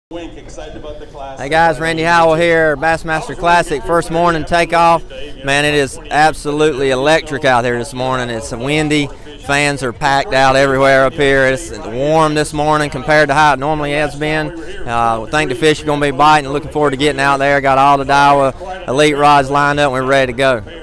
Excited about the class. Hey guys, Randy Howell here, Bassmaster Classic, first morning takeoff. Man, it is absolutely electric out there this morning. It's windy, fans are packed out everywhere up here. It's warm this morning compared to how it normally has been. We think the fish are going to be biting, looking forward to getting out there. Got all the Daiwa Elite rods lined up and we're ready to go.